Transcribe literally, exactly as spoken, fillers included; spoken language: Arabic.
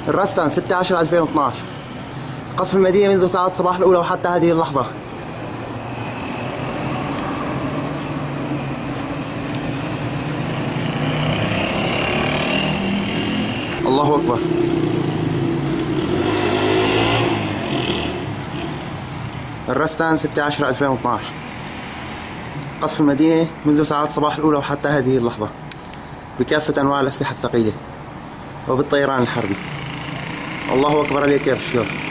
الرستان ستة عشر ألفين واثني عشر. قصف المدينة منذ ساعات الصباح الأولى وحتى هذه اللحظة. الله أكبر. الرستان ستة عشر ألفين واثني عشر. قصف المدينة منذ ساعات الصباح الأولى وحتى هذه اللحظة بكافة أنواع الأسلحة الثقيلة وبالطيران الحربي. الله أكبر عليك يا بشار.